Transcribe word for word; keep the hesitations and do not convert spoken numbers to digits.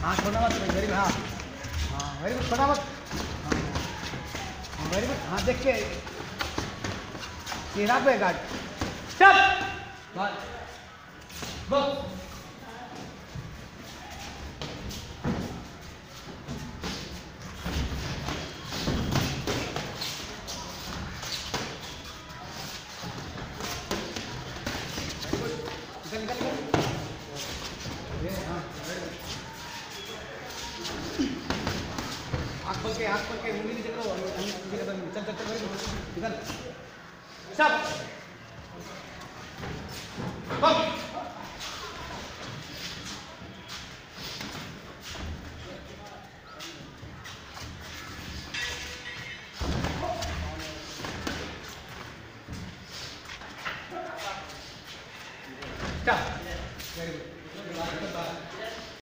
हाँ छोड़ना मत, वेरी गुड। हाँ हाँ वेरी गुड, छोड़ना मत। हाँ वेरी गुड। हाँ देख के सीधा पे गार्ड। स्टॉप। बॉल बॉल निकल निकल निकल। हाँ आँख खोल के, आँख खोल के, उंगली नीचे करो। चल चल चल निकल। Stop. Ball stop. Very good.